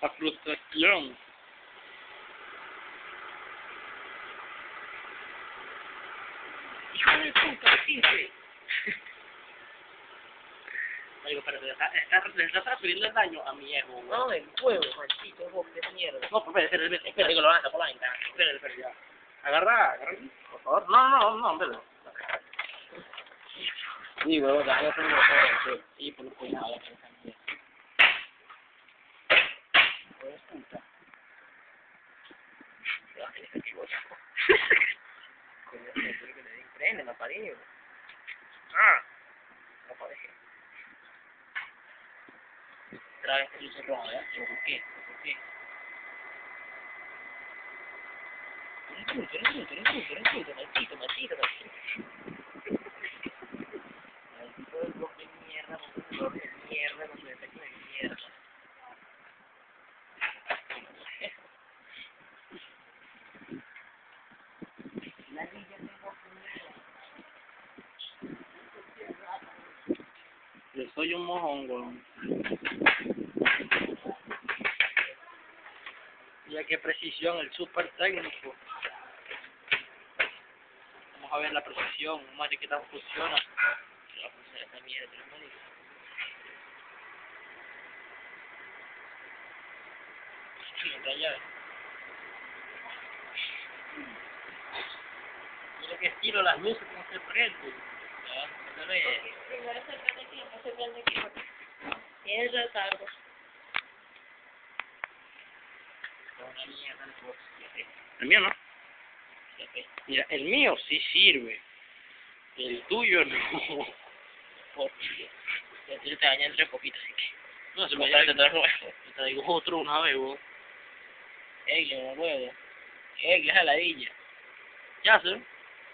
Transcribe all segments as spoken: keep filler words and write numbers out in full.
La frustración. Hijo de puta, sí, sí. Digo, pero le está, está, le está transfiriendo el daño a mi ego, güey. No, el huevo, maldito, hijo de mierda. No, pero espera, espera, espera, digo, lo lanza por la ventana. Espera, espera, ya. Agarra, agarra, por favor. No, no, no, hombre. Sí, huevo, ya, ya tengo lo que hacer. Sí, por lo cuidado, ya que también. Pues, puta. Ya, que le chivo, ya. Coño, me quiere que le den freno, me aparejo. Ah. No apareje. Otra vez que luce rojo, ¿ya? Digo, ¿por qué? ¿Por qué? Tú eres bruto, eres bruto, eres bruto, eres bruto, maldito, maldito, maldito. Maldito del blog de mierda, con un blog de mierda, con su defecto de mierda. La niña tengo Yo soy un mojón, weón. Mira qué precisión, el super técnico. Vamos a ver la precisión, vamos a ver qué tal funciona. que va a funcionar esta mierda, hermano. Sí, otra llave. Mira que estilo las luces como se prende. Ya, no lo es. Primero se prende aquí, no se prende aquí. Tienes retardo. Con una mierda el box, ya sé, El mío no. ya sé. Mira, el mío sí sirve. El tuyo no. Por Dios. Ya te te dañan entre poquito, así que. No, se me Comprarte todo daña. el nuevo. Te digo otro una vez, weón. Ey, que no puedo. Ey, que es jaladilla. Ya sé.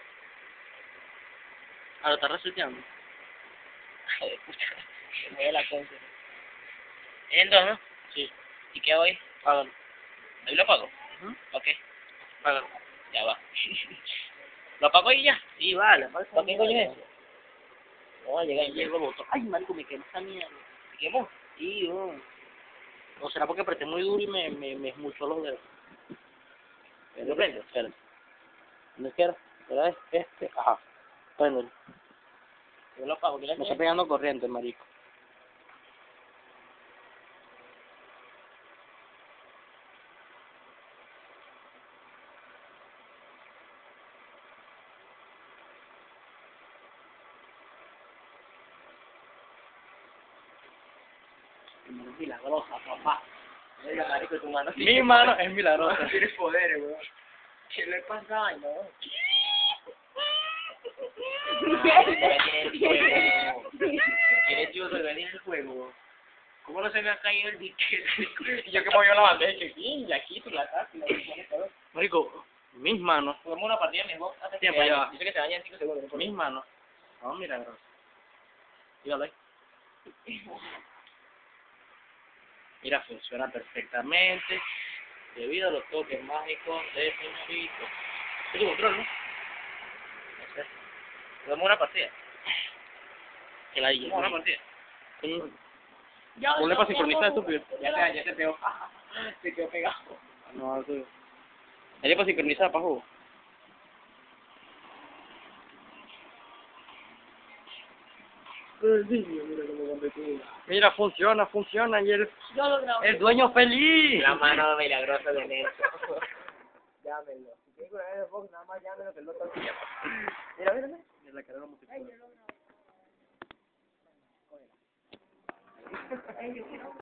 Ahora está reseteando. Joder, puta. Se mueve la cosa. Entonces, ¿no? Sí, ¿Y qué hoy? págalo. ¿Ahí lo pago? Ujú. Ok, Págalo. ya va. ¿Lo pago y ya? Sí, vale. ¿Para qué coño es eso? No, llega Ahí y llegó el otro. Ay, marico, me quemó esta mierda. ¿Se quemó? Sí, weón. ¿O será porque apreté muy duro y me, me, me esmuchó los dedos? ¿Lo prendo? Espera. ¿Dónde izquierda? ¿Verdad? Este. Ajá. Bueno, Yo lo pago, ¿qué le me está haces? pegando corriente, marico. Mano milagrosa, papá. Oiga, marico, tu mano Mi mano es milagrosa. tienes poderes, weón. ¿Qué le pasa? Ay, no. Tiene el juego. Tiene tío, se ve en el juego. ¿Cómo no se me ha caído el diquete? Y yo que movió la bandeja, y ya quito la taza y la pones todo. Marico, mis manos, Jugamos una partida en mi Xbox hace Tiempo, que ya va. dice que se daña en cinco segundos. ¿No? mis manos. No, milagrosa. Dígalo ahí. Mira, funciona perfectamente debido a los toques mágicos de señorito. Es tu control, ¿no? No sé. Jugamos una partida. Que la Jugamos una partida. Ponle para sincronizar, estúpido. Ya se, ya se pegó. Se quedó pegado. No, eso. Dale para sincronizar, pa' juego. Mira, funciona, funciona y el, Yo lo grabo. el dueño feliz. La mano milagrosa de Nelson. Llámenlo. Si quieren grabar el Xbox, nada más llámenlo que el otro se llama. Mira, mira, mira. Mira la cara de la música. Ay, yo lo grabo.